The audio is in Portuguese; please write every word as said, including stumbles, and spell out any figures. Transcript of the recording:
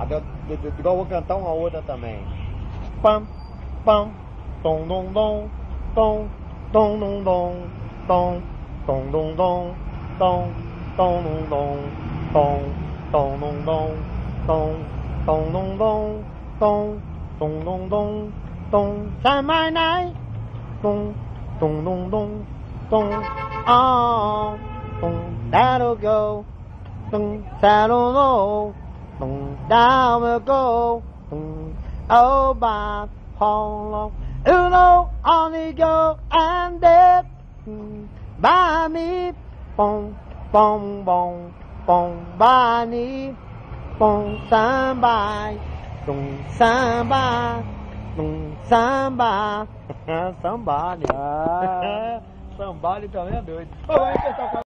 eu, eu, eu, igual eu vou cantar uma outra também. Pam, pam, tom, dom, dom, tom, tom, dom, dom, tom, tom, dom, dom, tom, tom, dom, dom, tom, tom, dom, dom, tom, tom, dom, dom, tom, tom, dom, dom, tom, Saturday night, tom, tom, dom, dom, tom, oh, tom, that'll go, tom, that'll go, tom, down will go, tom, oh, by how long, you know, only go and dead, by me, boom, boom, boom, boom, by me, boom, samba, boom, samba, boom, samba, samba, Ah, Sambale também é doido. Ô, vai, pessoal.